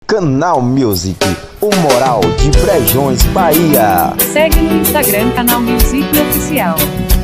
Canal Music, o Moral de Brejões, Bahia. Segue no Instagram Canal Music Oficial.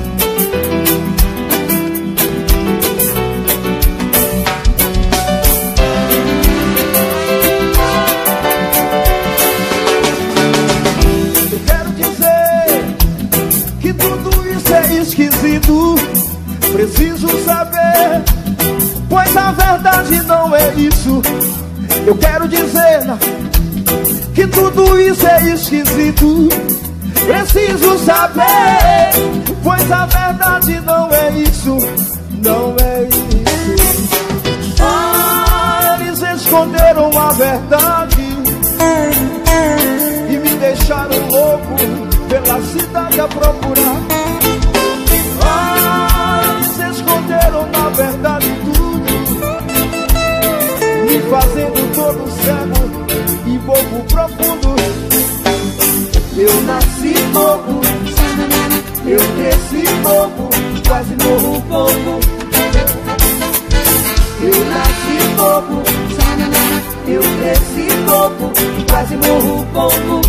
Eu quero dizer que tudo isso é esquisito. Preciso saber, pois a verdade não é isso. Eu quero dizer que tudo isso é esquisito. Preciso saber, pois a verdade não é isso. Não é isso. Ah, eles esconderam a verdade e me deixaram louco pela cidade a procurar. Ah, eles esconderam na verdade tudo, me fazendo todo cego e bobo profundo. Eu nasci bobo, eu cresci bobo, quase morro bobo. Eu nasci bobo, eu cresci bobo, quase morro bobo.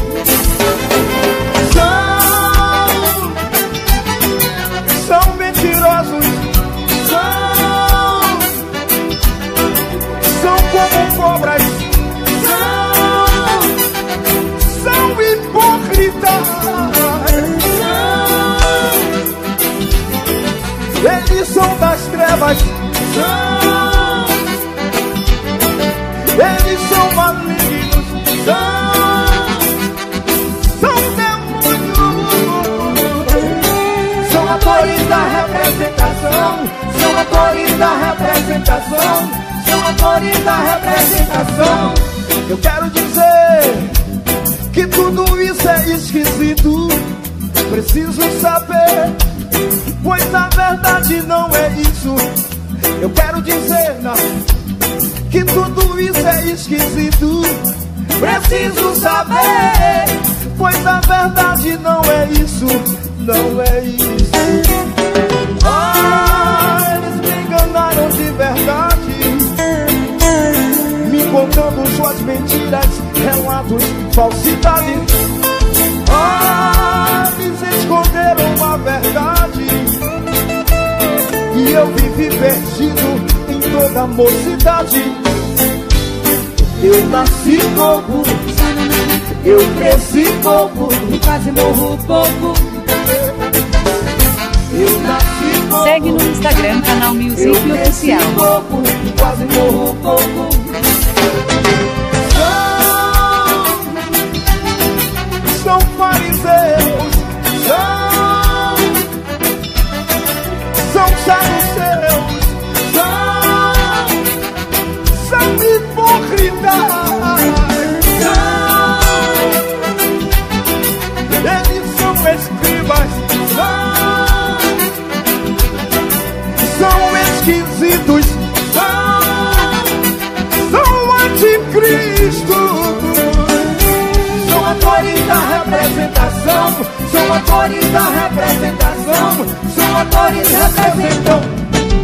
São mentirosos, são como cobras, são hipócritas. Eles são das trevas, eles são malignos, são demônios. São atores da representação, são atores da representação, são atores da representação. Eu quero dizer que tudo isso é esquisito. Preciso saber, pois a verdade não é isso. Eu quero dizer que tudo isso é esquisito. Preciso saber, pois a verdade não é isso. Não é isso. Ah, eles me enganaram de verdade, me contando suas mentiras, relatos, falsidade. Ah, eles esconderam a verdade e eu vivi perdido em toda a mocidade. Eu nasci bobo, eu cresci bobo e quase morro bobo. Eu nasci bobo, segue no Instagram Canal Music Oficial. Bobo e quase morro bobo. São fariseus, são saduceus, são hipócritas. Eles são escribas, são esquisitos, são anticristo. São atores da representação, são atores da representação, são atores que representam.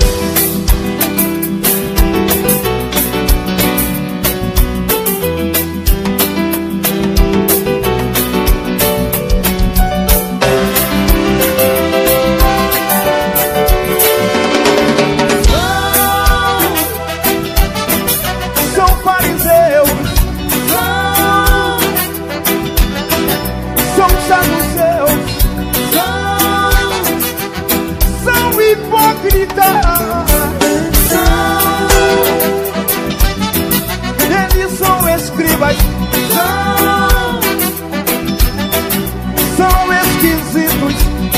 Eles são escribas, são esquisitos,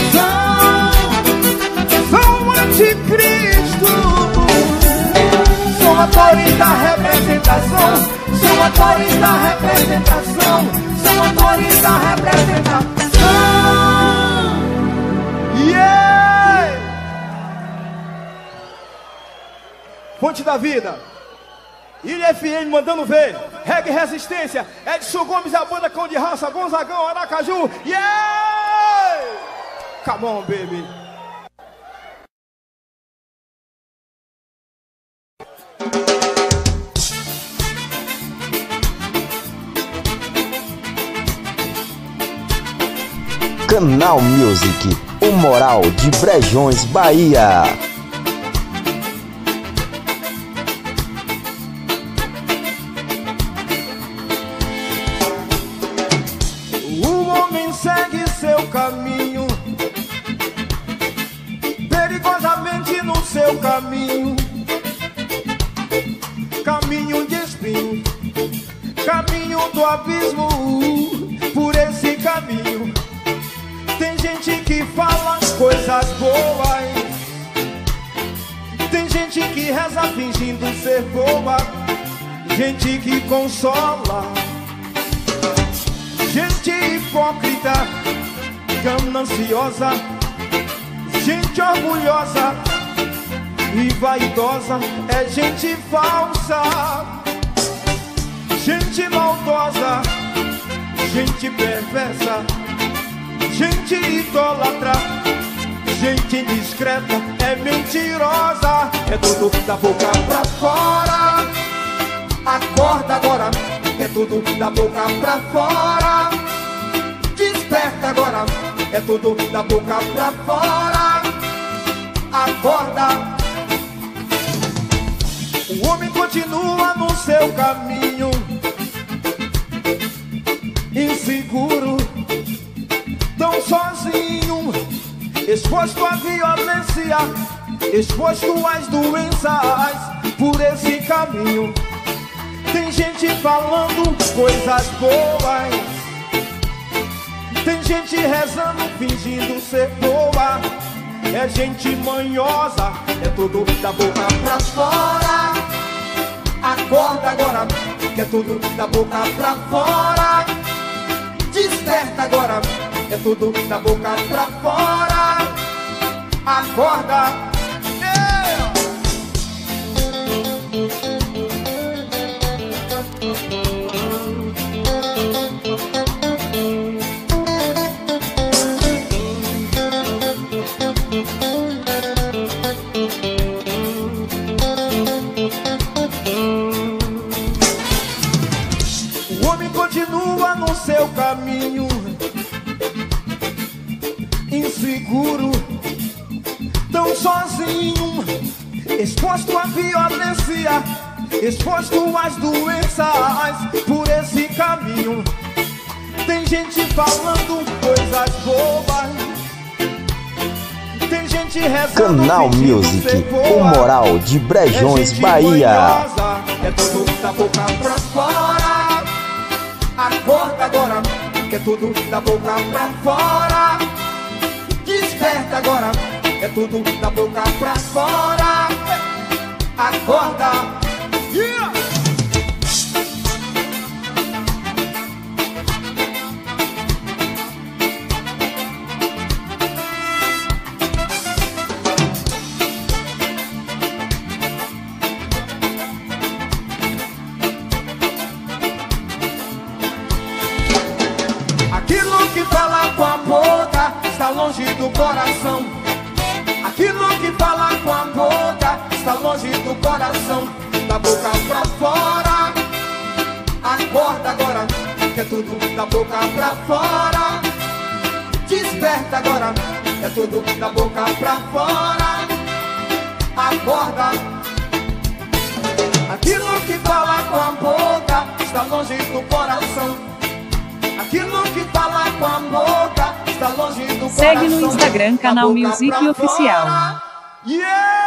são anticristo. São atores da representação, são atores da representação, são atores da representação. Yeah! Fonte da Vida, Ilha FM mandando ver, Reggae Resistência, Edson Gomes, a banda Cão de Raça, Gonzagão, Aracaju, yeah! Come on, baby. Canal Music, o Moral de Brejões, Bahia. O homem segue seu caminho, perigosamente no seu caminho, caminho de espinho, caminho do abismo. Por esse caminho tem gente que fala coisas boas, tem gente que reza fingindo ser boa, gente que consola, gente hipócrita, gananciosa, gente orgulhosa e vaidosa, é gente falsa, gente maldosa, gente perversa, gente idólatra, gente indiscreta, é mentirosa, é tudo da boca pra fora. Acorda agora, é tudo da boca pra fora. Desperta agora, é tudo da boca pra fora. Acorda. O homem continua no seu caminho, inseguro, tão sozinho, exposto à violência, exposto às doenças. Por esse caminho tem gente falando coisas boas, tem gente rezando fingindo ser boa, é gente manhosa, é tudo da boca pra fora. Acorda agora, que é tudo da boca pra fora. Desperta agora, é tudo da boca pra fora. Acorda. O homem continua no seu caminho, inseguro, tão sozinho, exposto à violência, exposto às doenças. Por esse caminho tem gente falando coisas boas, tem gente rezando. Canal Music, o Moral de Brejões, Bahia. É tudo da boca pra fora. Acorda agora, que é tudo da boca pra fora. Desperta agora, é tudo da boca pra fora. Acorda. Yeah! Aquilo que fala com a boca está longe do coração. Aquilo que fala com a boca está longe do coração. Da boca pra fora. Acorda agora, que é tudo da boca pra fora. Desperta agora, é tudo da boca pra fora. Acorda. Aquilo que fala com a boca está longe do coração. Aquilo que fala com a boca está longe do coração. Segue no Instagram, Canal Music Oficial. Yeah!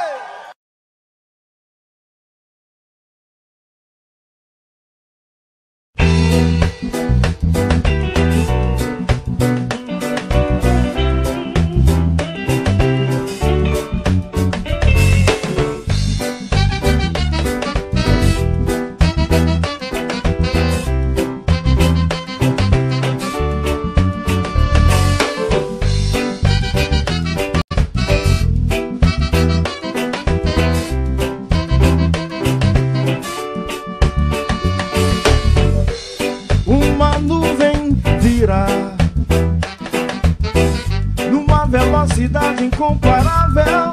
Numa velocidade incomparável,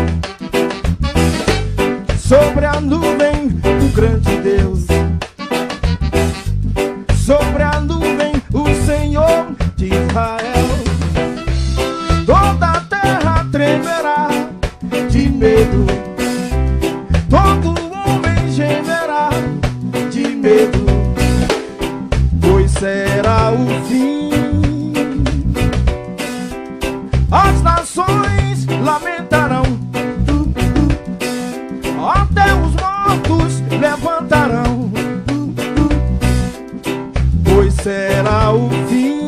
sobre a nuvem o grande Deus, sobre a nuvem o Senhor de Israel. medo, pois será o fim. As nações lamentarão, até os mortos levantarão, pois será o fim.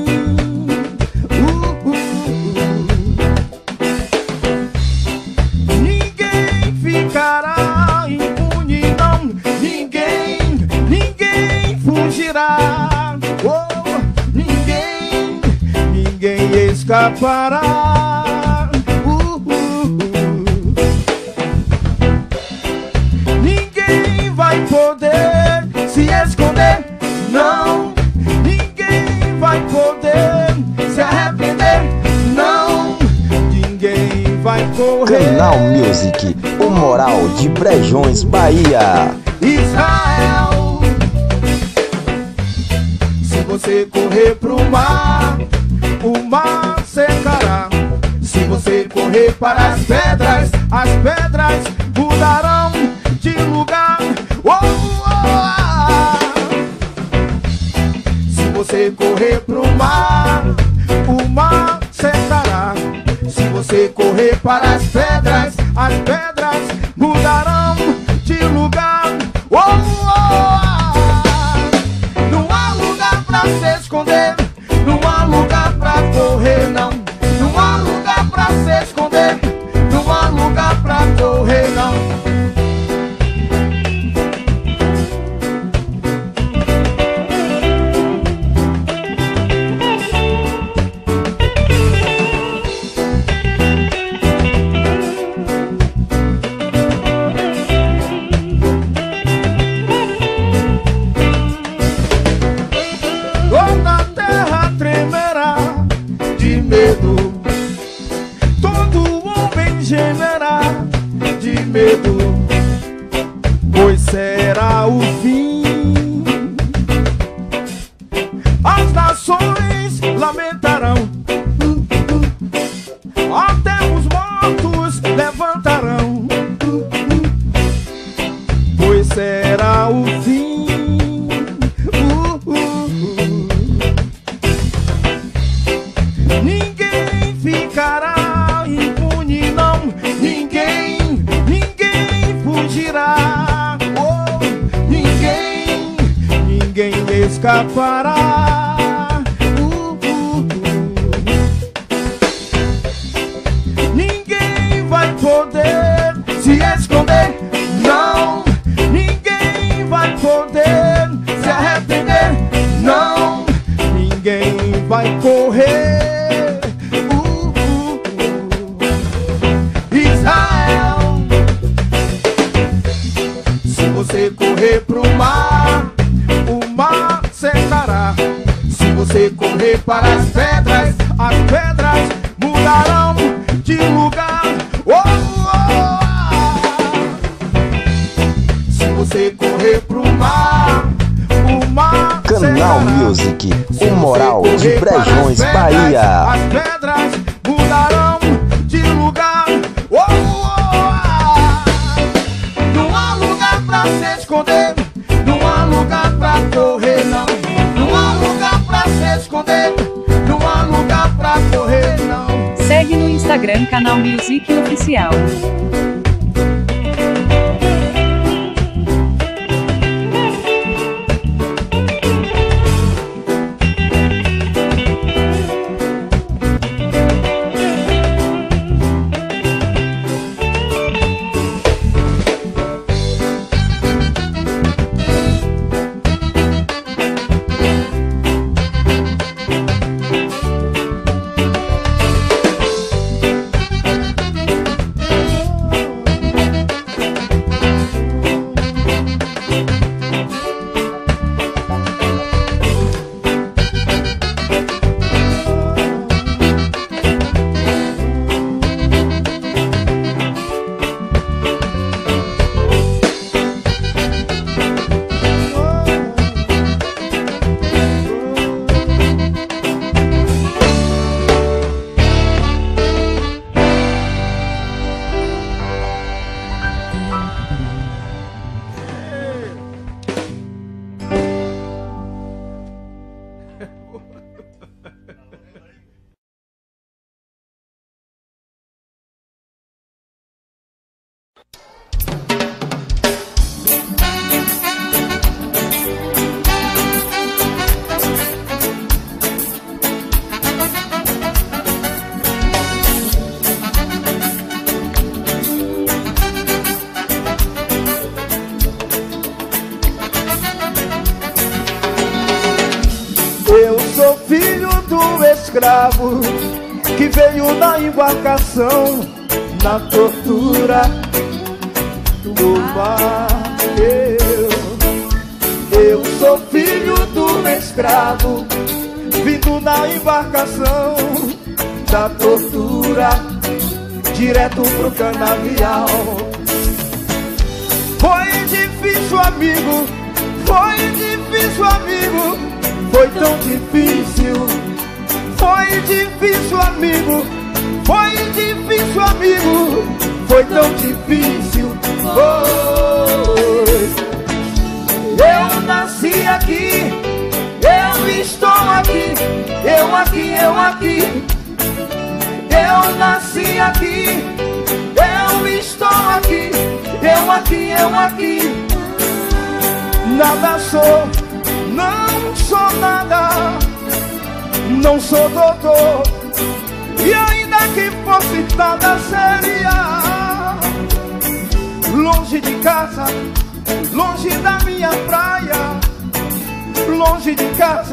Ninguém ficará impune, não. Ninguém fugirá. Oh, ninguém escapará. Ninguém vai poder se esconder, não. Ninguém vai poder se arrepender, não. Ninguém vai correr. Canal Music, o moral de Brejões, Bahia. Israel, se você correr pro mar, o mar secará. Se você correr para as pedras mudarão de lugar. Oh, oh, oh. Se você correr pro mar, o mar secará. Se você correr para as pedras mudarão de lugar. Oh, oh, oh. Não há lugar pra se esconder, não há lugar pra correr, não. Não há lugar pra se esconder, não há lugar pra correr, não. Toda a terra tremerá de medo, todo homem gemerá de medo, pois será o fim. As nações lamentarão, até os mortos levantarão, pois será o fim. Ninguém ficará impune, não. Ninguém fugirá. Oh, ninguém escapará. Ninguém vai poder se esconder, não. Ninguém vai poder se arrepender, não. Ninguém vai correr. Israel, se você correr pro mar, o mar secará. Se você correr para as pedras mudarão de lugar. Oh, oh, oh. Se você correr pro mar, o mar Canal secará. Music, o moral de Brejões, Bahia. As pedras mudarão de lugar. Oh, oh, oh. Não há lugar pra se esconder, não há lugar pra correr, não. Não há lugar pra se esconder, não há lugar pra correr, não. Segue no Instagram Canal Music Oficial. Escravo que veio na embarcação, na tortura do mar. Eu sou filho do escravo, vindo na embarcação da tortura, direto pro canavial. Foi difícil, amigo, foi difícil, amigo, foi tão difícil. Foi difícil, amigo, foi difícil, amigo, foi tão difícil. Eu nasci aqui, eu estou aqui, eu aqui, eu aqui. Eu nasci aqui, eu estou aqui, eu aqui, eu aqui. Nada sou, não sou nada. Não sou doutor, e ainda que fosse nada seria. Longe de casa, longe da minha praia, longe de casa.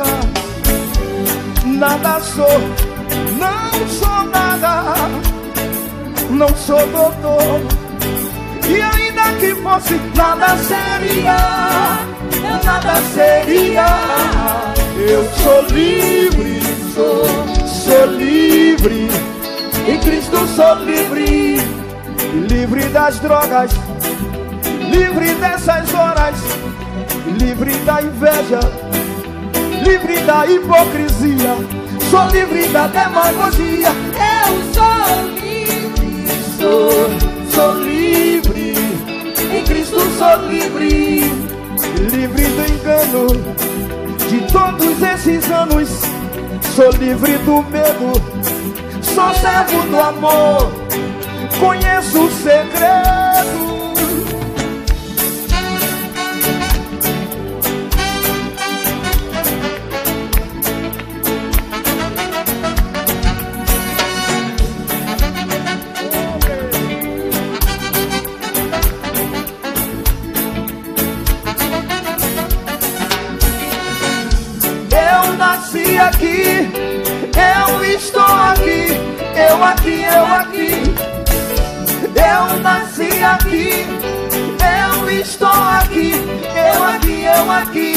Nada sou, não sou nada. Não sou doutor, e ainda que fosse nada seria. Nada seria. Eu sou livre, sou livre. Em Cristo sou livre. Livre das drogas, livre dessas horas, livre da inveja, livre da hipocrisia. Sou livre da demagogia. Eu sou livre, sou livre. Em Cristo sou livre. Livre do engano de todos esses anos. Sou livre do medo, sou servo do amor. Conheço o segredo. Nasci aqui, eu estou aqui, eu aqui, eu aqui. Eu nasci aqui, eu estou aqui, eu aqui, eu aqui.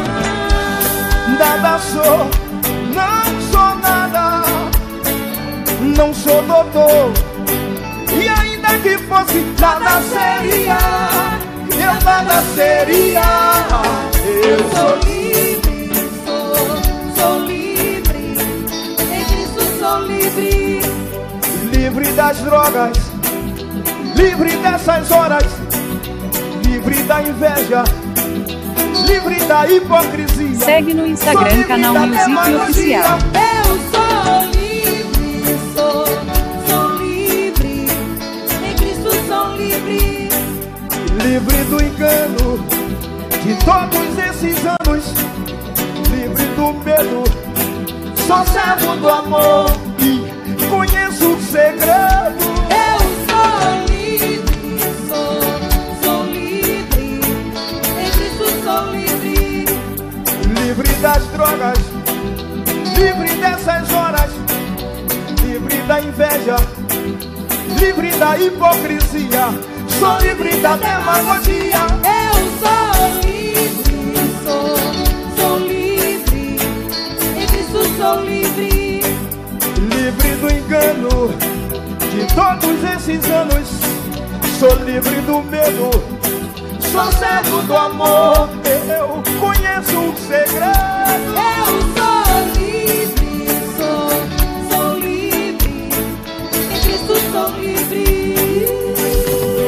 Nada sou, não sou nada. Não sou doutor, e ainda que fosse nada seria. Eu nada seria. Eu sou livre, sou livre. Em Cristo sou livre. Livre das drogas, livre dessas horas, livre da inveja, livre da hipocrisia. Segue no Instagram, canal Music Oficial. Eu sou livre, sou livre. Em Cristo sou livre. Livre do engano de todos esses anos, livre do medo. Sou servo do amor e conheço o segredo. Eu sou livre, sou livre. Em Cristo sou livre. Livre das drogas, livre dessas horas, livre da inveja, livre da hipocrisia. Sou livre da demagogia. Eu sou livre, sou livre. Em Cristo sou livre. Livre do engano de todos esses anos. Sou livre do medo. Sou servo do amor. Eu conheço o segredo. Eu sou livre, sou livre. Em Cristo sou livre.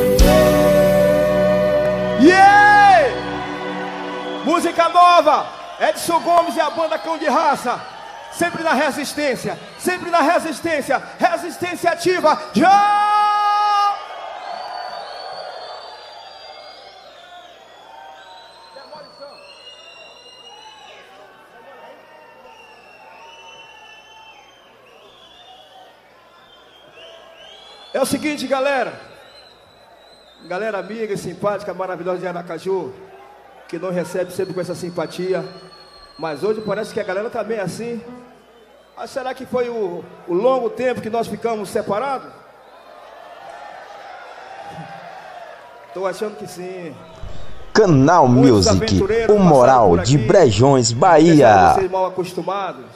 Yeah! Música nova! Edson Gomes e a banda Cão de Raça. Sempre na resistência. Sempre na resistência. Resistência ativa. Já! É o seguinte, galera. Galera amiga, simpática, maravilhosa de Aracaju, que não recebe sempre com essa simpatia. Mas hoje parece que a galera tá bem assim. Ah, será que foi o longo tempo que nós ficamos separados? Tô achando que sim. Canal Music, o moral de Brejões, Bahia. Vocês mal acostumados.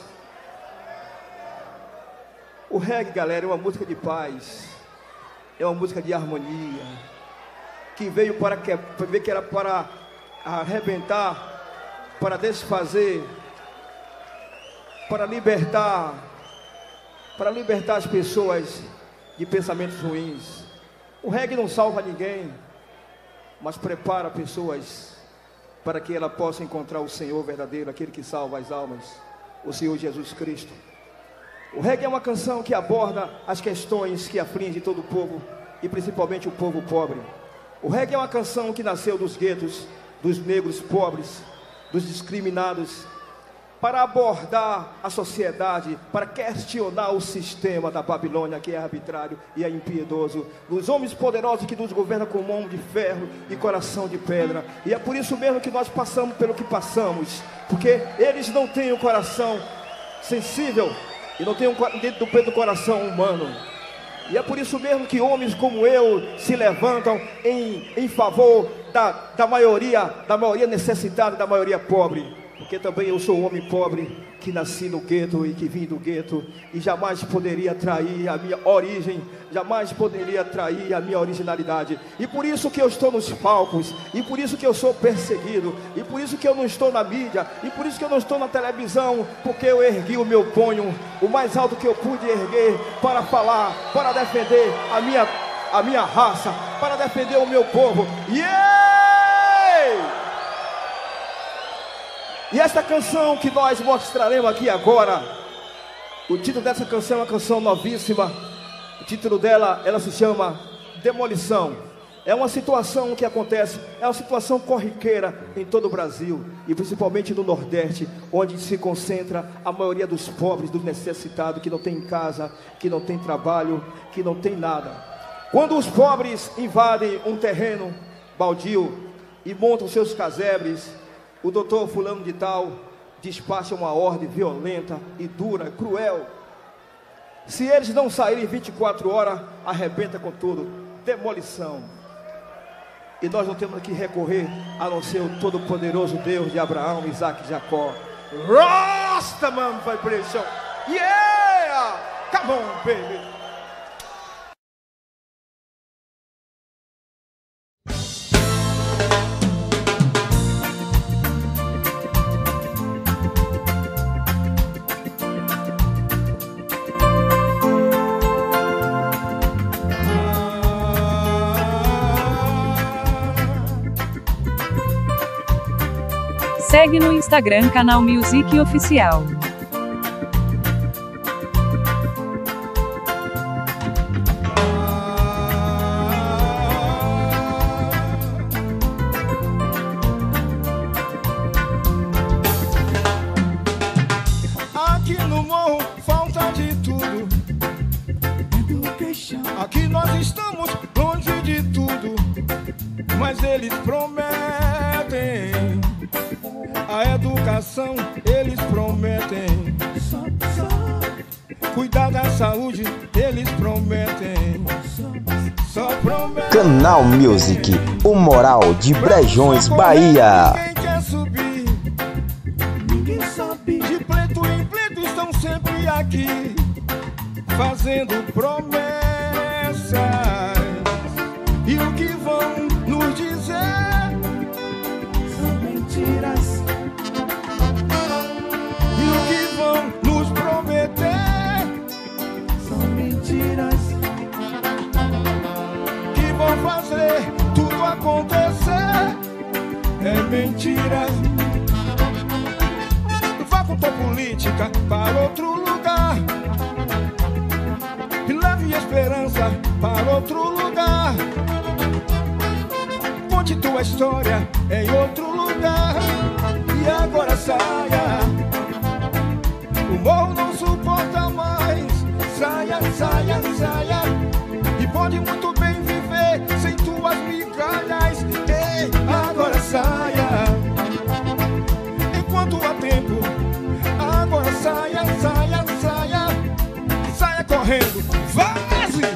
O reggae, galera, é uma música de paz. É uma música de harmonia. Que veio para ver que era para arrebentar, para desfazer, para libertar as pessoas de pensamentos ruins. O reggae não salva ninguém, mas prepara pessoas para que ela possa encontrar o Senhor verdadeiro, aquele que salva as almas, o Senhor Jesus Cristo. O reggae é uma canção que aborda as questões que afligem todo o povo, e principalmente o povo pobre. O reggae é uma canção que nasceu dos guetos, dos negros pobres, dos discriminados, para abordar a sociedade, para questionar o sistema da Babilônia, que é arbitrário e é impiedoso, dos homens poderosos que nos governam com mão de ferro e coração de pedra. E é por isso mesmo que nós passamos pelo que passamos, porque eles não têm um coração sensível e não têm dentro do coração humano. E é por isso mesmo que homens como eu se levantam em favor da maioria necessitada, da maioria pobre. Porque também eu sou um homem pobre, que nasci no gueto e que vim do gueto, e jamais poderia trair a minha origem, jamais poderia trair a minha originalidade. E por isso que eu estou nos palcos, e por isso que eu sou perseguido, e por isso que eu não estou na mídia, e por isso que eu não estou na televisão, porque eu ergui o meu punho, o mais alto que eu pude erguer, para falar, para defender a minha raça, para defender o meu povo. E esta canção que nós mostraremos aqui agora, o título dessa canção é uma canção novíssima. O título dela, ela se chama Demolição. É uma situação que acontece, é uma situação corriqueira em todo o Brasil, e principalmente no Nordeste, onde se concentra a maioria dos pobres, dos necessitados, que não tem casa, que não tem trabalho, que não tem nada. Quando os pobres invadem um terreno baldio e montam seus casebres, o doutor fulano de tal despacha uma ordem violenta e dura, cruel. Se eles não saírem em 24 horas, arrebenta com tudo. Demolição. E nós não temos que recorrer a não ser o todo-poderoso Deus de Abraão, Isaac e Jacó. Rastaman vibration. Yeah! Come on, baby. Segue no Instagram Canal Music Oficial. Aqui no morro falta de tudo. Aqui nós estamos longe de tudo, mas eles prometem a educação, eles prometem cuidar da saúde, eles prometem. Só prometem. Canal Music, o moral de Brejões, Bahia. Ninguém quer subir, ninguém sobe. De pleito em pleito estão sempre aqui, fazendo promessas. E o que vão nos dizer são mentiras. E o que vão nos prometer são mentiras. Que vão fazer tudo acontecer é mentiras. política para outro lugar e leve esperança para outro lugar. Conte tua história em outro lugar e agora saia. O morro não suporta mais. Saia, saia, saia. E pode muito bem viver sem tuas migalhas. Ei, agora saia. Enquanto há tempo, agora saia, saia, saia. Saia correndo, vaze!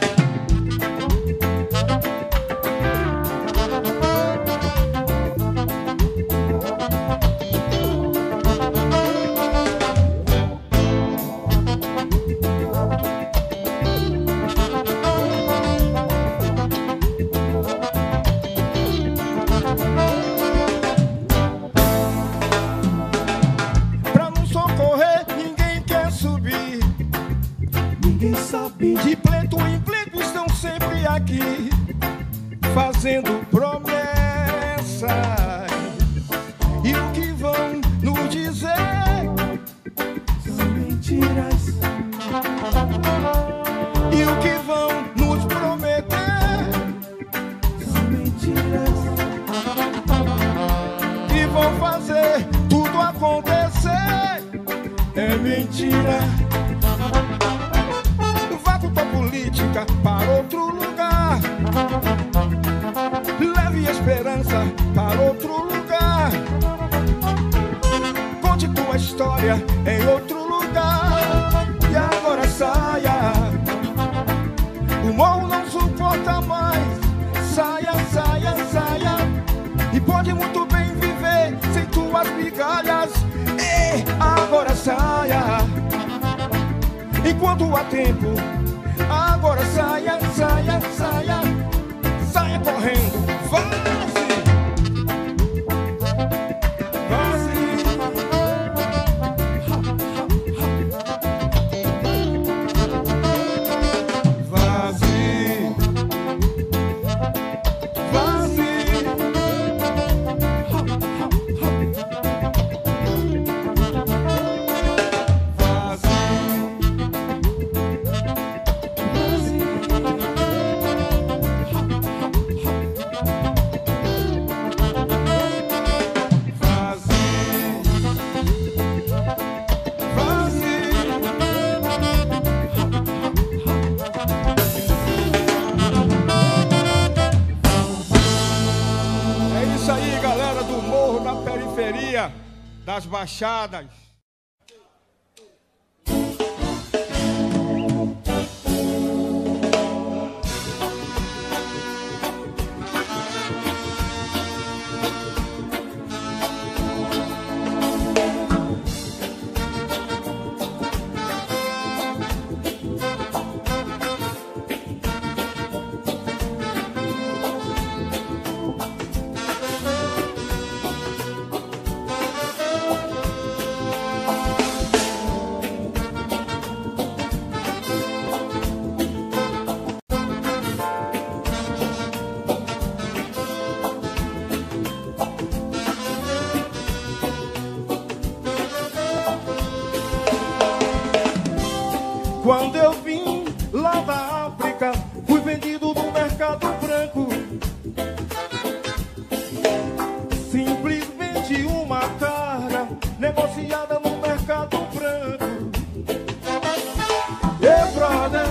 De pleito em pleito estão sempre aqui, fazendo promessas. E o que vão nos dizer são mentiras. E o que vão nos prometer são mentiras. E vão fazer tudo acontecer é mentira. Política para outro lugar, leve esperança para outro lugar. Conte tua história em outro lugar e agora saia. O morro não suporta mais. Saia, saia, saia. E pode muito bem viver sem tuas migalhas. E agora saia. Enquanto há tempo, agora saia, saia, saia. Saia correndo, vaze! Vaze! Vaze! Vaze! Das Baixadas. Quando eu vim lá da África, fui vendido no mercado branco. Simplesmente uma cara negociada no mercado branco. Hey brother,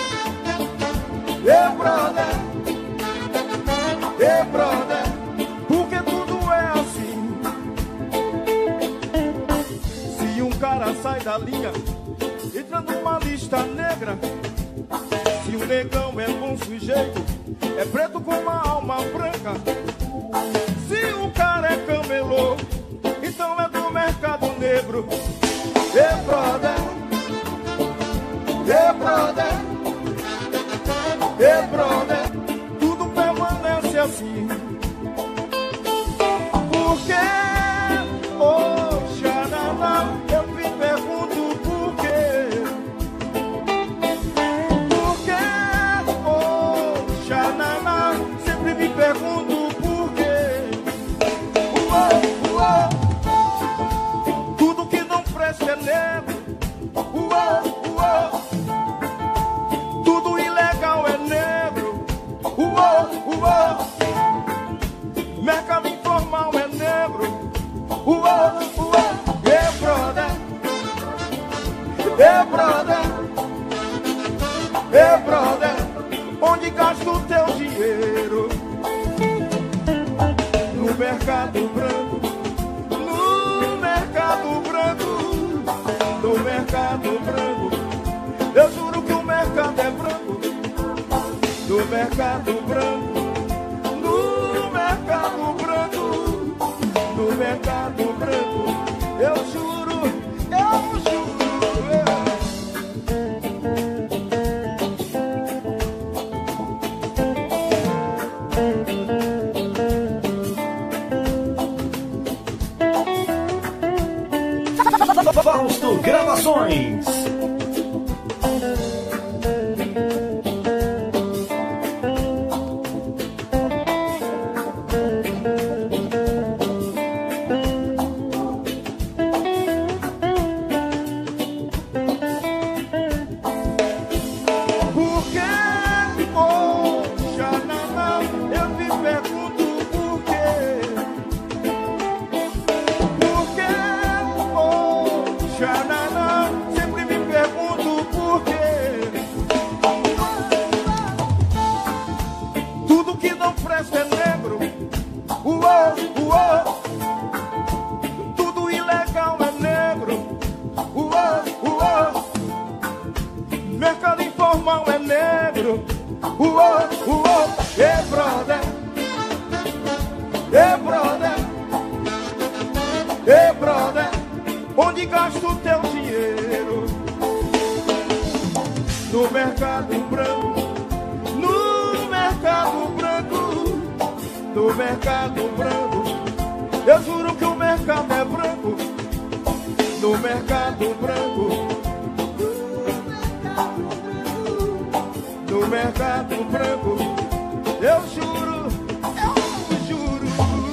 hey brother, hey brother, porque tudo é assim. Se um cara sai da linha, entra numa lista negra. Se o negão é bom sujeito, é preto com uma alma branca. Se o cara é camelô, então é do mercado negro. Hey brother, hey brother, hey brother, tudo permanece assim. Porque, oh xaraná, eu me pergunto por quê. Porque, oh xaraná, sempre me pergunto por quê. Tudo que não presta é negro. brother, onde gasta o teu dinheiro? No mercado branco, no mercado branco, no mercado branco. Eu juro que o mercado é branco. No mercado branco, no mercado branco, no mercado branco. Eu juro, eu juro. Fausto Gravações. Onde gasta o teu dinheiro? No mercado branco, no mercado branco, no mercado branco. Eu juro que o mercado é branco. No mercado branco, no mercado branco. Eu juro, eu juro.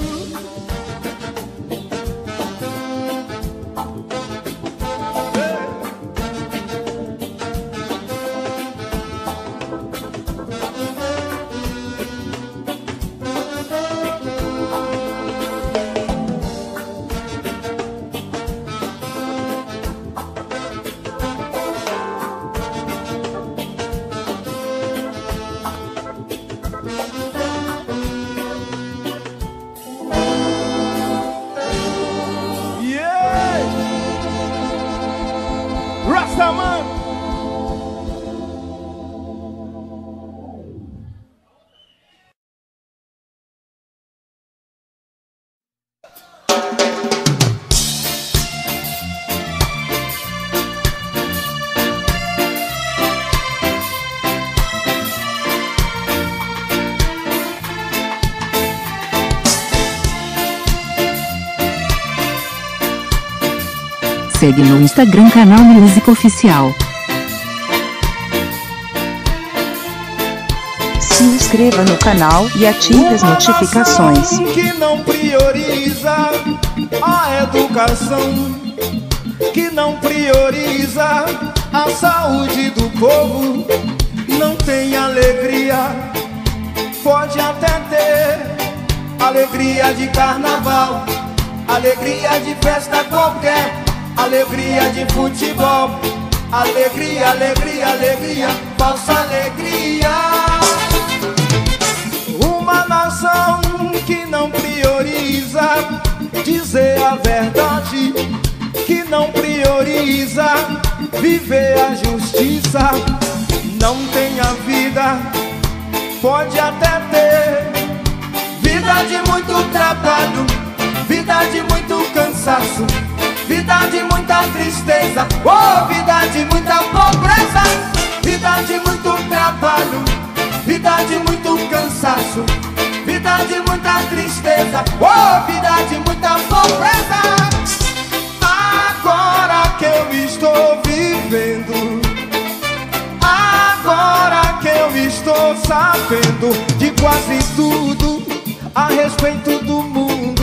Segue no Instagram canal Music Oficial. Se inscreva no canal e ative as notificações. Que não prioriza a educação, que não prioriza a saúde do povo, não tem alegria. Pode até ter alegria de carnaval, alegria de festa qualquer, alegria de futebol, alegria, alegria, alegria, falsa alegria. Uma nação que não prioriza dizer a verdade, que não prioriza viver a justiça, não tem a vida, pode até ter vida de muito trabalho, vida de muito cansaço, vida de muita tristeza, oh, vida de muita pobreza, vida de muito trabalho, vida de muito cansaço, vida de muita tristeza, oh, vida de muita pobreza. Agora que eu estou vivendo, agora que eu estou sabendo de quase tudo a respeito do mundo.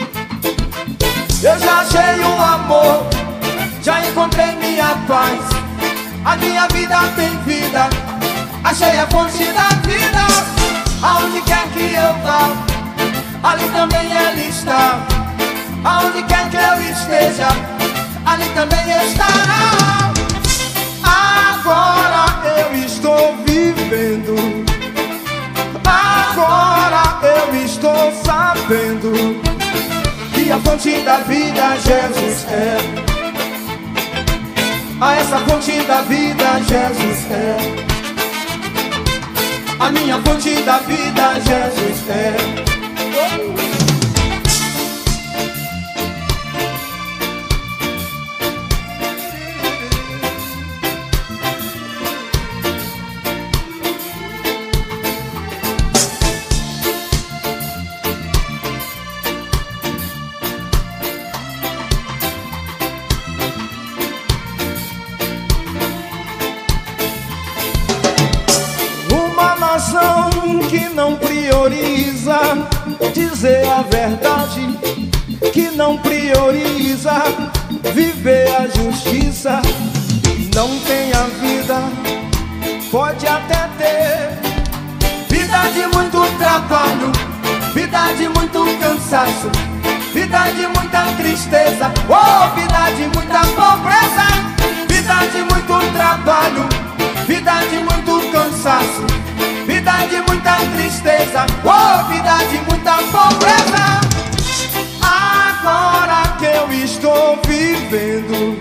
Eu já achei um amor, já encontrei minha paz, a minha vida tem vida, achei a fonte da vida. Aonde quer que eu vá, ali também Ele está. Aonde quer que eu esteja, ali também estará. sabendo que a fonte da vida Jesus é. A essa fonte da vida Jesus é. A minha fonte da vida Jesus é. Que não prioriza dizer a verdade, que não prioriza viver a justiça, não tem a vida, pode até ter vida de muito trabalho, vida de muito cansaço, vida de muita tristeza, oh, vida de muita pobreza, vida de muito trabalho, vida de muito cansaço, vida de muita tristeza, oh, vida de muita pobreza. Agora que eu estou vivendo,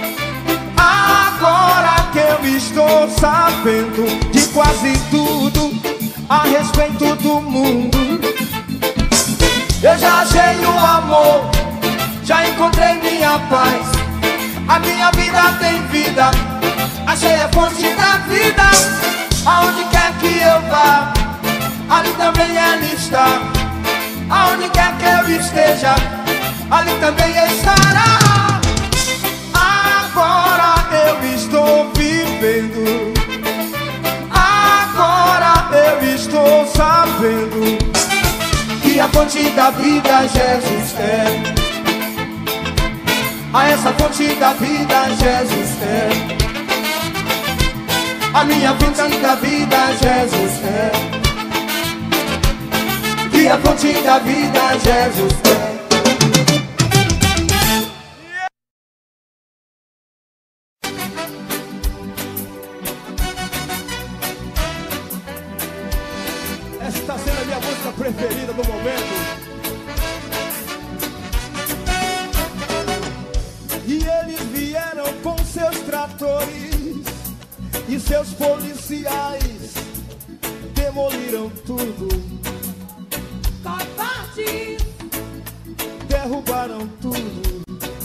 agora que eu estou sabendo de quase tudo a respeito do mundo, eu já achei o amor, já encontrei minha paz, a minha vida tem vida, achei a fonte da vida. Aonde quer que eu vá, ali também Ele está. Aonde quer que eu esteja, ali também estará. Agora eu estou vivendo, agora eu estou sabendo que a fonte da vida Jesus é. A essa fonte da vida Jesus é. A minha fonte da vida Jesus é. Que a fonte da vida Jesus é. Essa está sendo a minha música preferida no momento. E eles vieram com seus tratores e seus policiais demoliram tudo, covardes, derrubaram tudo.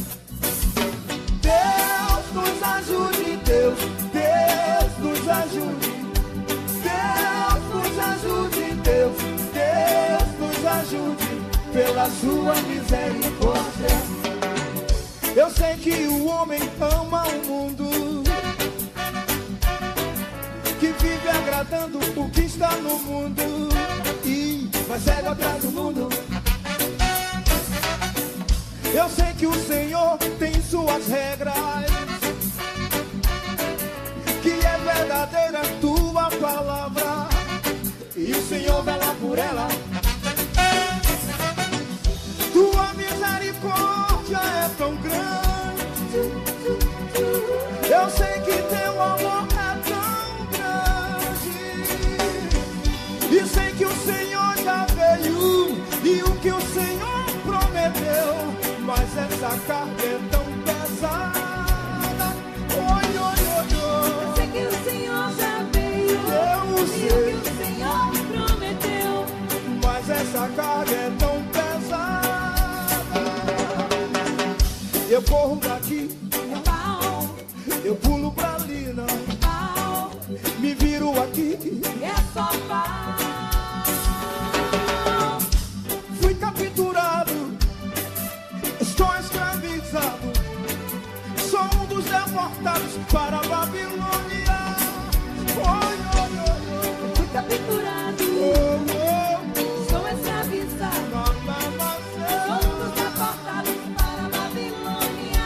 Deus nos ajude, Deus, Deus nos ajude, Deus nos ajude, Deus, Deus nos ajude, pela sua misericórdia. Eu sei que o homem ama o mundo, que vive agradando o que está no mundo e vai cego atrás do mundo. Eu sei que o Senhor tem suas regras, que é verdadeira tua palavra, e o Senhor vela por ela. Tua misericórdia é tão grande, eu sei que teu amor é tão grande, e sei que o Senhor já veio, e o que o Senhor prometeu, mas essa carga é tão pesada. Oi, oi, oi, oi. Eu sei que o Senhor já veio, Eu sei. e o que o Senhor prometeu, Mas essa carga é tão pesada. Eu corro daqui, pau, eu pulo pra ali, não. pau, Me viro aqui, é só pau. fui capturado, estou escravizado, sou um dos deportados para a Babilônia. Oi, oi, oi, oi. Fui capturado, Oh, oh, sou escravizado, oh. somos deportados para a Babilônia.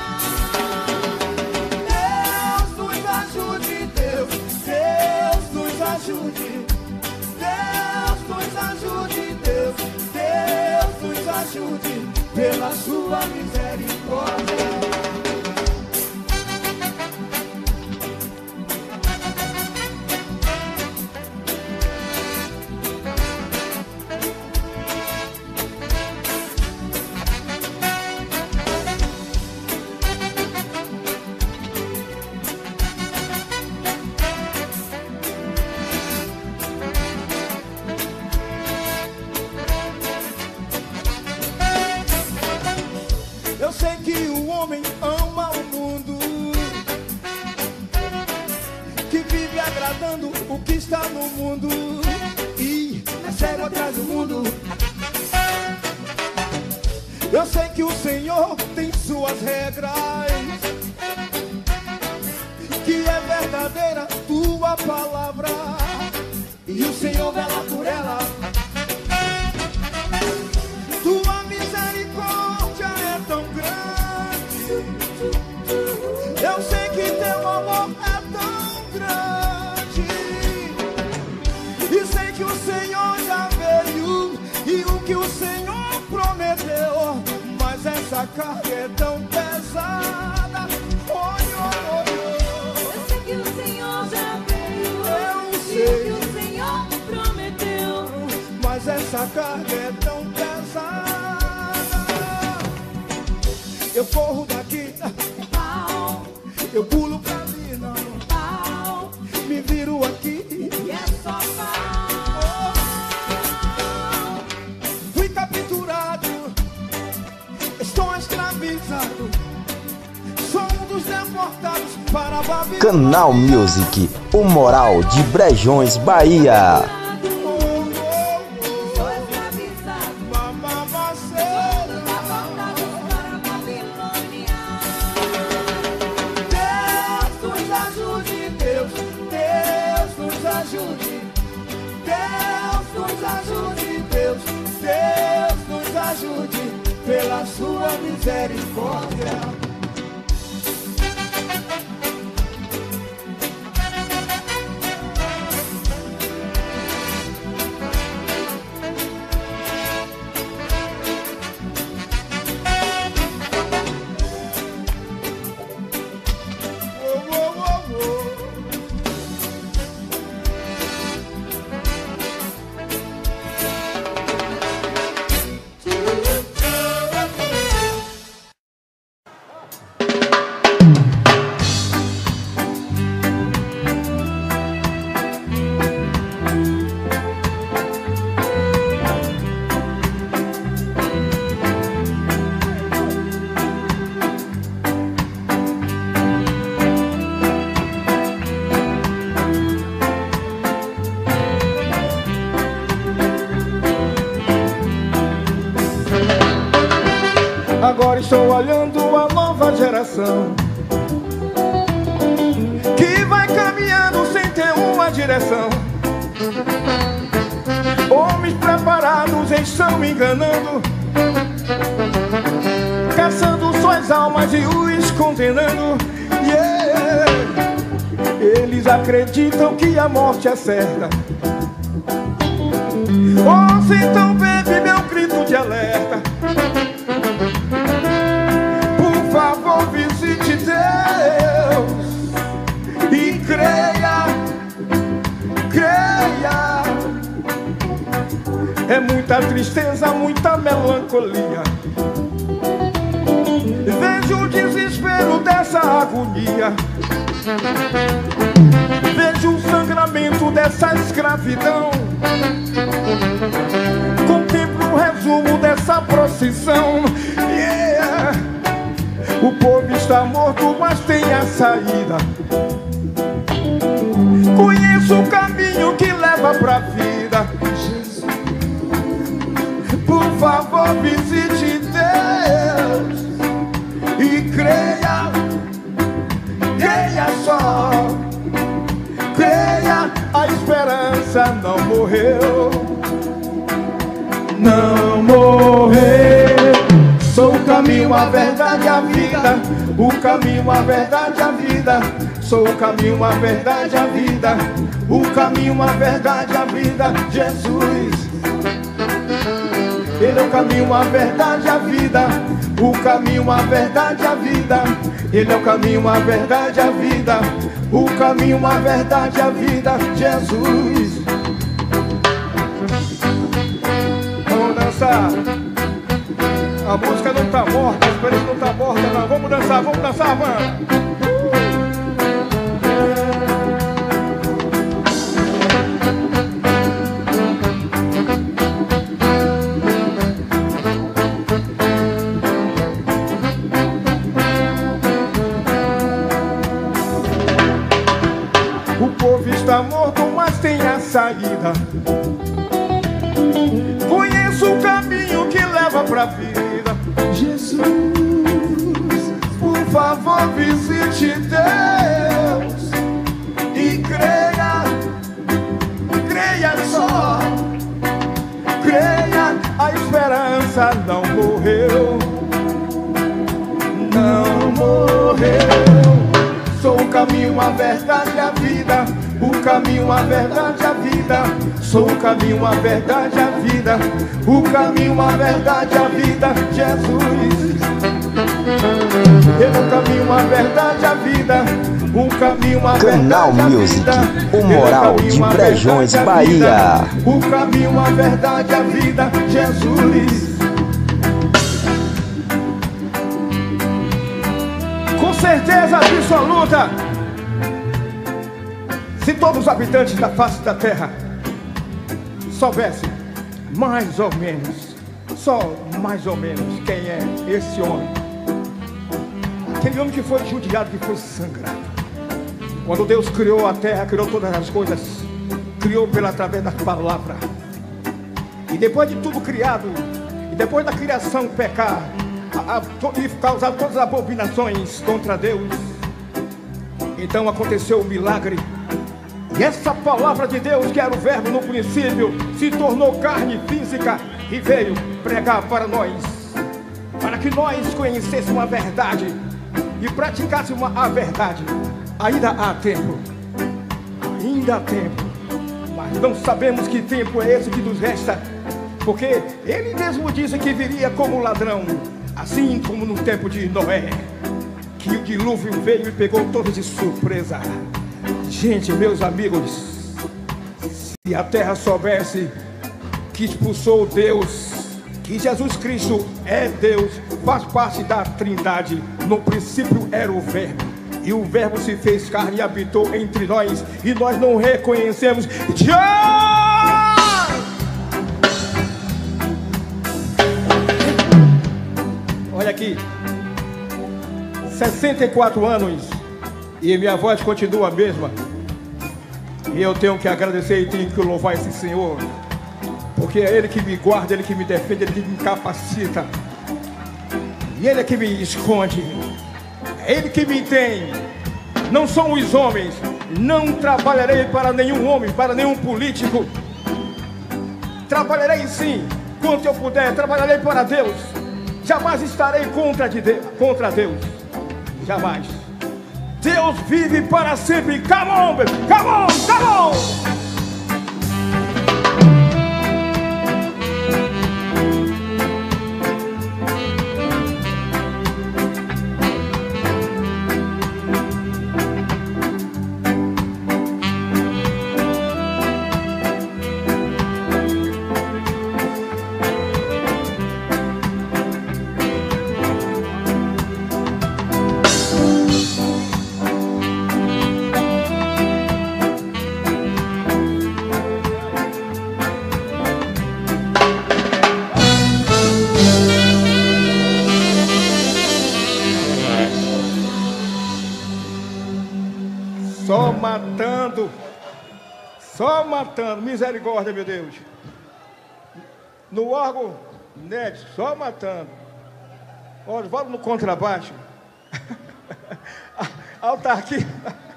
Deus nos ajude, Deus, Deus nos ajude, Deus nos ajude, Deus, Deus nos ajude, pela sua misericórdia. agradando o que está no mundo e é cego atrás do mundo. Eu sei que o Senhor tem suas regras, que é verdadeira tua palavra, e o Senhor vela por ela. Tua misericórdia é tão grande, eu sei que teu amor é tão grande, e sei que o Senhor já veio, e o que o Senhor prometeu, mas essa carga é tão pesada. Eu sei que o Senhor já veio, Eu e sei. o que o Senhor prometeu, Mas essa carga é tão pesada. Eu corro daqui, pau, eu pulo pra ali, não. pau, Me viro aqui. e é só pau. Fui capturado, estou escravizado, sou um dos deportados para a Babilônia. Canal Music, o moral de Brejões, Bahia. Sou escravizado, Mamaceira. deportados para a Babilônia. Deus nos ajude, Deus nos ajude, Deus nos ajude, Deus nos ajude, pela sua misericórdia. Oh, oh, oh, oh. Agora estou olhando a nova geração que vai caminhando sem ter uma direção. Homens preparados estão enganando, caçando suas almas e os condenando. Yeah. Eles acreditam que a morte é certa. Ouça então, baby, meu grito de alerta. Por favor, visite Deus e creia, creia. É muita tristeza, muita melancolia. Vejo o desespero dessa agonia. Vejo o sangramento dessa escravidão. Contemplo o resumo dessa procissão. Yeah. O povo está morto, mas tem a saída. Conheço o caminho que leva pra vida. Por favor, visite Deus e creia, creia só, creia, a esperança não morreu. Não morreu. Sou o caminho, a verdade, a vida. O caminho, a verdade, a vida. Sou o caminho, a verdade, a vida. O caminho, a verdade, a vida. Jesus. Ele é o caminho, a verdade, a vida. O caminho, a verdade, a vida. Ele é o caminho, a verdade, a vida. O caminho, a verdade, a vida. Jesus. Vamos dançar. A música não tá morta, a esperança não tá morta, não. Vamos dançar, mano. O povo está morto, mas tem a saída. Conheço o caminho que leva pra vida. Jesus, por favor, visite Deus e creia, creia só, creia, a esperança não morreu, não morreu. Sou o caminho, a verdade e a vida. O caminho, a verdade e a vida. Sou o caminho, a verdade e a vida. O caminho, a verdade e a vida. Jesus. Eu o caminho, a verdade e a vida. O caminho, a Canal verdade e a Music, vida. o moral de Brejões, Bahia. O caminho, a verdade e a vida. Jesus. Com certeza absoluta, se todos os habitantes da face da terra soubessem mais ou menos, só mais ou menos, quem é esse homem, aquele homem que foi judiado, que foi sangrado. Quando Deus criou a terra, criou todas as coisas, criou através da palavra. E depois de tudo criado, e depois da criação pecar e causar todas as abominações contra Deus, então aconteceu o milagre. E essa palavra de Deus, que era o verbo no princípio, se tornou carne física e veio pregar para nós, para que nós conhecêssemos a verdade e praticássemos a verdade. Ainda há tempo, ainda há tempo, mas não sabemos que tempo é esse que nos resta, porque Ele mesmo disse que viria como ladrão, assim como no tempo de Noé, que o dilúvio veio e pegou todos de surpresa. Gente, meus amigos, se a terra soubesse que expulsou Deus, que Jesus Cristo é Deus, faz parte da Trindade. No princípio era o Verbo, e o Verbo se fez carne e habitou entre nós, e nós não reconhecemos. Olha aqui, 64 anos e minha voz continua a mesma. E eu tenho que agradecer e tenho que louvar esse Senhor, porque é Ele que me guarda, Ele que me defende, Ele que me capacita, e Ele é que me esconde, é Ele que me tem. Não são os homens. Não trabalharei para nenhum homem, para nenhum político. Trabalharei sim, quanto eu puder. Trabalharei para Deus. Jamais estarei contra Deus. Jamais. Deus vive para sempre. Come on, baby. Come on, come on. Só matando, misericórdia, meu Deus. No órgão, net, só matando. Olha, vamos no contrabaixo. Alta aqui.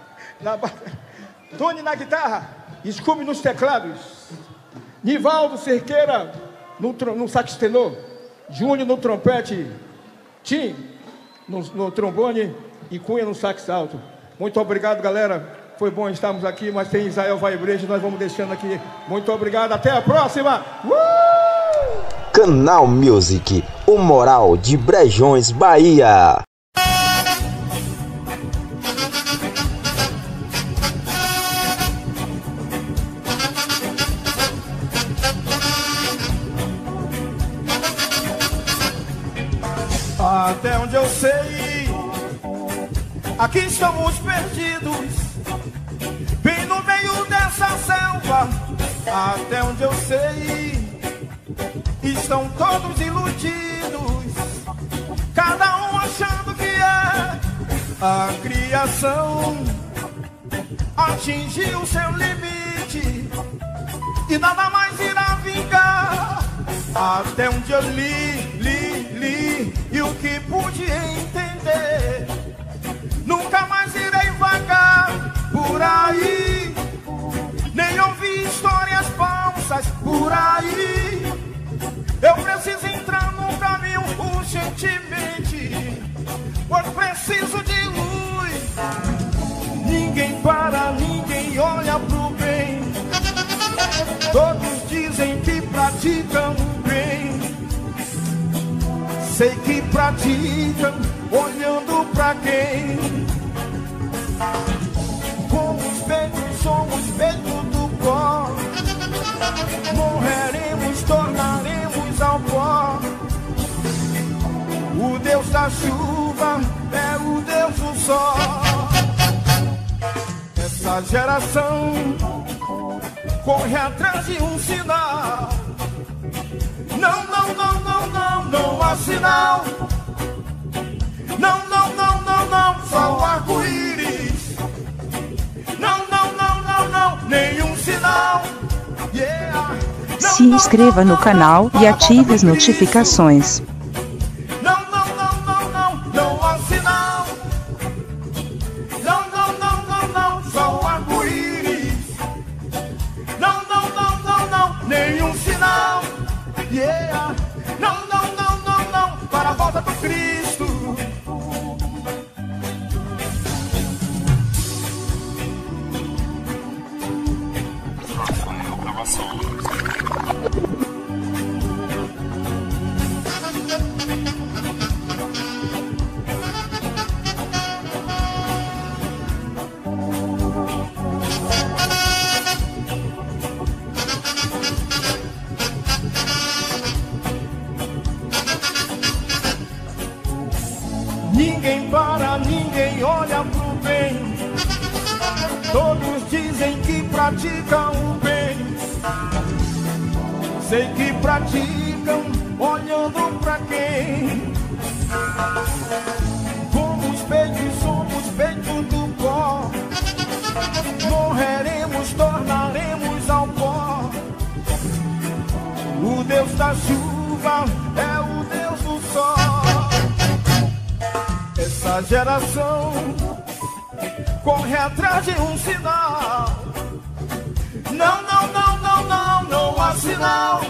Tony na guitarra, Scooby nos teclados, Nivaldo Cerqueira no sax tenor, Júnior no trompete, Tim no trombone e Cunha no sax alto. Muito obrigado, galera. Foi bom estarmos aqui, mas tem Israel Vai Igreja, nós vamos deixando aqui. Muito obrigado, até a próxima! Canal Music, o moral de Brejões, Bahia. Até onde eu sei, aqui estamos perdidos, bem no meio dessa selva. Até onde eu sei, estão todos iludidos, cada um achando que é a criação. atingiu seu limite e nada mais irá vingar. Até onde eu li e o que pude entender, nunca mais irei vagar por aí, nem ouvir histórias falsas por aí. Eu preciso entrar num caminho urgentemente, pois preciso de luz. Ninguém para, ninguém olha pro bem. Todos dizem que praticam o bem. Sei que praticam olhando pra quem? Como espelho, somos espelho do pó. Morreremos, tornaremos ao pó. O Deus da chuva é o Deus do sol. Essa geração corre atrás de um sinal. Não, não, não, não, não, não há sinal. Não, não, não, não, não, só o arco-íris. Não, não, não, não, não, nenhum sinal. Yeah. Não, Se inscreva no canal e ative as notificações. Não, não, não, não, não, não há sinal. Não, não, não, não, não, só o arco-íris. Não, não, não, não, não, nenhum sinal. Yeah. Não, não, não, não, não, para a volta do Cristo. Ninguém para, ninguém olha pro bem. Todos dizem que praticam o bem. Sei que praticam olhando pra quem? Como espelho, somos espelho do pó. Morreremos, tornaremos ao pó. O Deus da chuva é o Deus do sol. Essa geração corre atrás de um sinal. Não, não, não, não, não, não há sinal.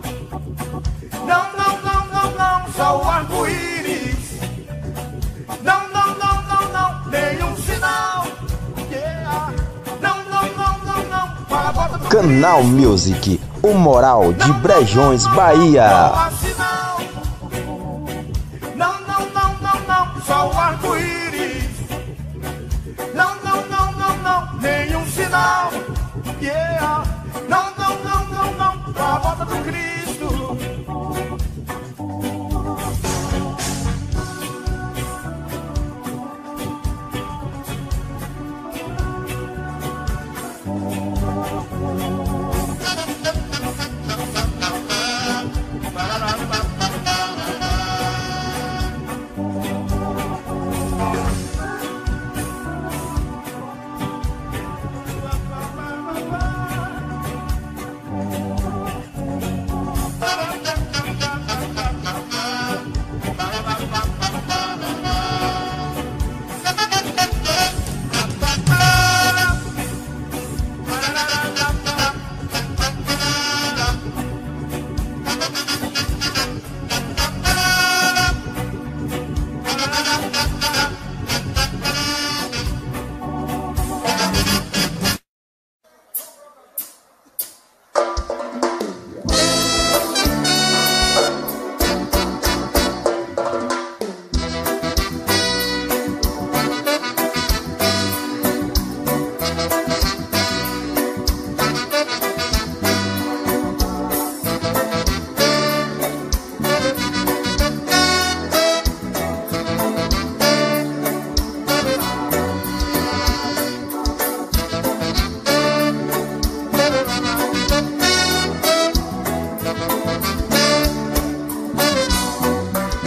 Não, não, não, não, não, só o arco-íris. Não, não, não, não, não, nenhum sinal. Yeah. Não, não, não, não, não, para a volta do Canal Music, o moral de Brejões, Bahia. Não há sinal. Não, não, não, não, não, só o arco-íris. Não, não, não, não, não, nenhum sinal. Yeah. Não, não, não, não, não, para a volta do Cristo.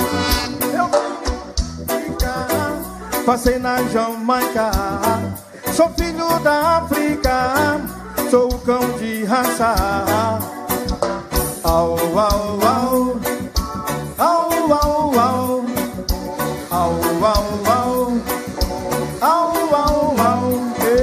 Passei na Jamaica, Sou filho da África, sou o cão de raça. Au, au, au, au, au, au, au, au, au, au, au, au.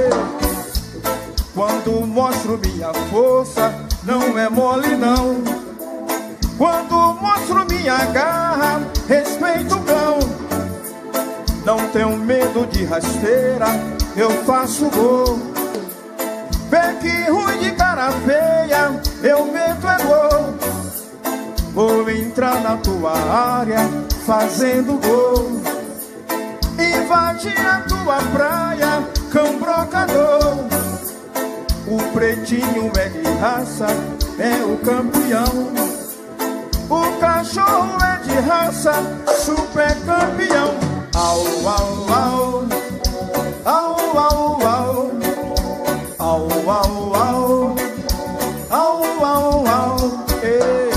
Quando mostro minha força, não é mole não. Quando mostro minha garra, respeito o cão. Não tenho medo de rasteira, eu faço gol. Pegue ruim de cara feia, eu meto é gol. Vou entrar na tua área, fazendo gol. Invadir a tua praia, cão brocador. O pretinho é de raça, é o campeão. O cachorro é de raça, super campeão. Au, au, au, au, au, au, au, au, au, au, au, au, ei.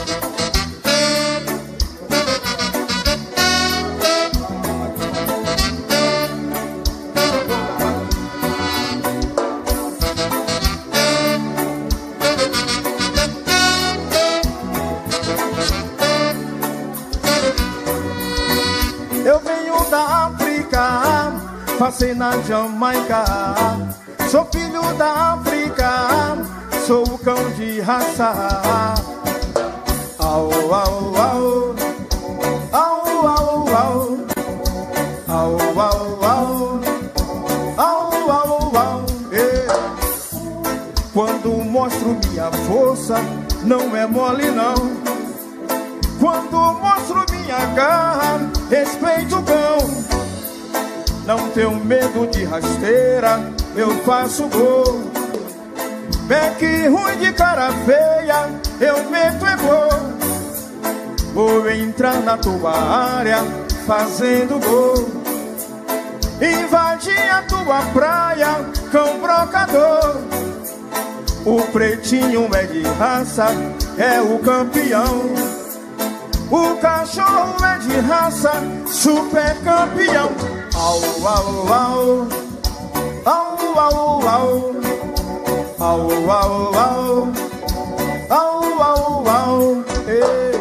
Eu venho da África, passei na Jamaica. Sou filho da África, sou o cão de raça. Au, au, au, au, au, au, au, au, au, au, au, au, ei. Quando mostro minha força, não é mole não. Quando mostro minha garra, respeito o cão. Não tenho medo de rasteira, eu faço gol. Beck ruim de cara feia, eu meto é gol. Vou entrar na tua área, fazendo gol. Invadir a tua praia, cão brocador. O pretinho é de raça, é o campeão. O cachorro é de raça, super campeão. Au, au, au, au, au, au, au, au, au, au, au, au, ei.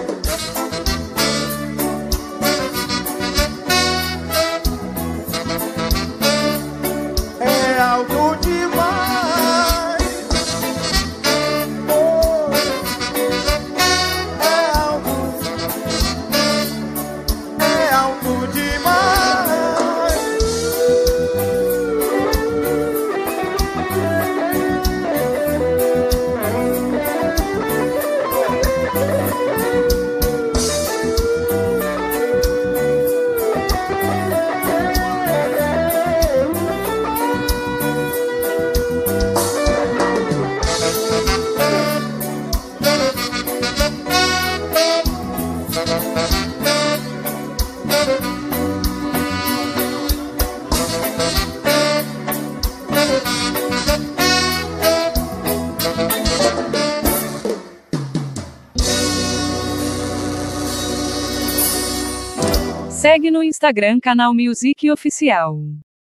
É alto demais. Oh, é alto demais. Segue no Instagram Canal Music Oficial.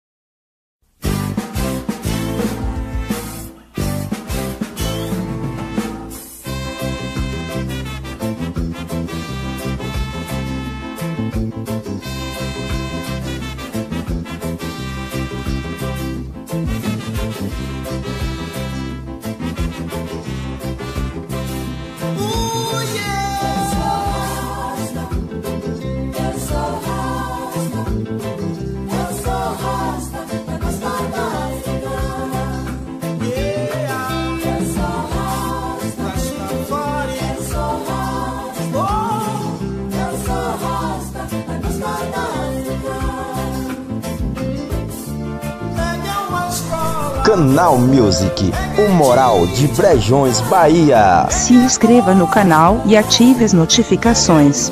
Canal Music, o moral de Brejões, Bahia. Se inscreva no canal e ative as notificações.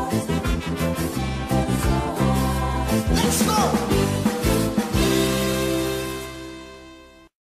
pessoas.